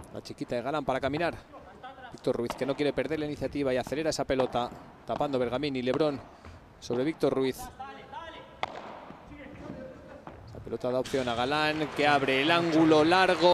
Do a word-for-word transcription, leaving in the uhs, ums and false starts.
La chiquita de Galán para caminar. Víctor Ruiz, que no quiere perder la iniciativa y acelera esa pelota, tapando Bergamín y Lebrón sobre Víctor Ruiz. Esa pelota da opción a Galán, que abre el ángulo largo.